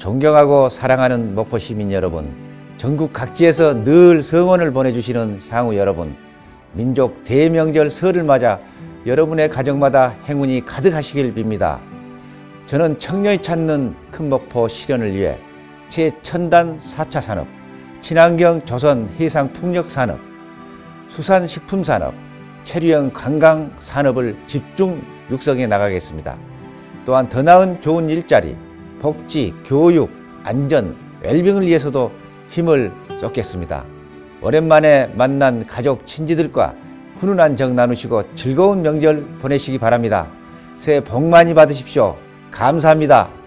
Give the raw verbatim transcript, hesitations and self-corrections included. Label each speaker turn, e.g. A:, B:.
A: 존경하고 사랑하는 목포 시민 여러분, 전국 각지에서 늘 성원을 보내주시는 향후 여러분, 민족 대명절 설을 맞아 여러분의 가정마다 행운이 가득하시길 빕니다. 저는 청년이 찾는 큰목포 실현을 위해 최첨단 사 차 산업, 친환경 조선 해상 풍력 산업, 수산식품 산업, 체류형 관광 산업을 집중 육성해 나가겠습니다. 또한 더 나은 좋은 일자리, 복지, 교육, 안전, 웰빙을 위해서도 힘을 쏟겠습니다. 오랜만에 만난 가족, 친지들과 훈훈한 정 나누시고 즐거운 명절 보내시기 바랍니다. 새해 복 많이 받으십시오. 감사합니다.